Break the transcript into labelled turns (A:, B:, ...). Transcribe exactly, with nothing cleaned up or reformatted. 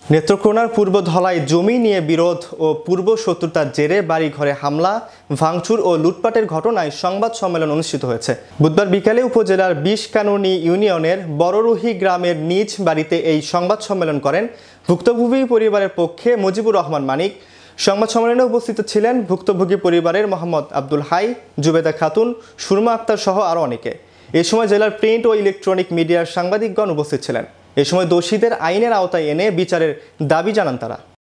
A: নেত্রকোনার পূর্ব ধলাই জমি নিয়ে বিরোধ ও পূর্ব শত্রুতার জেরে বাড়ি ঘরে হামলা, ভাঙচুর ও লুটপাটের ঘটনায় সংবাদ সম্মেলন অনুষ্ঠিত হয়েছে। বুধবার বিকালে উপজেলার বিশকাননী ইউনিয়নের বড়রুহি গ্রামের নিজ বাড়িতে এই সংবাদ সম্মেলন করেন ভুক্তভোগী পরিবারের পক্ষে মুজিবুর রহমান মানিক। সংবাদ সম্মেলনে উপস্থিত ছিলেন ভুক্তভোগী পরিবারের মোহাম্মদ আব্দুল হাই, জুবেদা খাতুন, সুরমা আক্তার সহ আরও অনেকে। এ সময় জেলার প্রিন্ট ও ইলেকট্রনিক মিডিয়ার সাংবাদিকগণ উপস্থিত ছিলেন। এ সময় দোষীদের আইনের আওতায় এনে বিচারের দাবি জানান তারা।